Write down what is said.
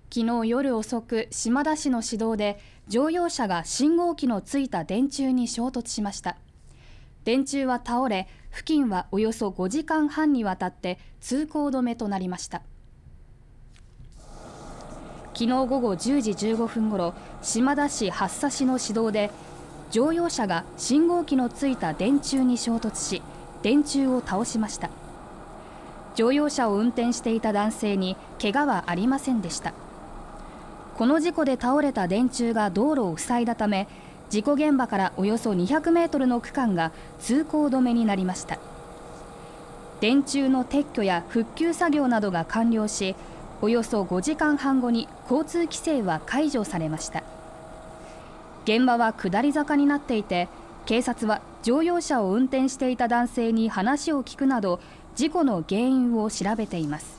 昨日夜遅く、島田市の市道で乗用車が信号機のついた電柱に衝突しました。電柱は倒れ、付近はおよそ5時間半にわたって通行止めとなりました。昨日午後10時15分ごろ、島田市八佐市の市道で乗用車が信号機のついた電柱に衝突し、電柱を倒しました。乗用車を運転していた男性に怪我はありませんでした。この事故で倒れた電柱が道路を塞いだため、事故現場からおよそ200メートルの区間が通行止めになりました。電柱の撤去や復旧作業などが完了し、およそ5時間半後に交通規制は解除されました。現場は下り坂になっていて、警察は乗用車を運転していた男性に話を聞くなど、事故の原因を調べています。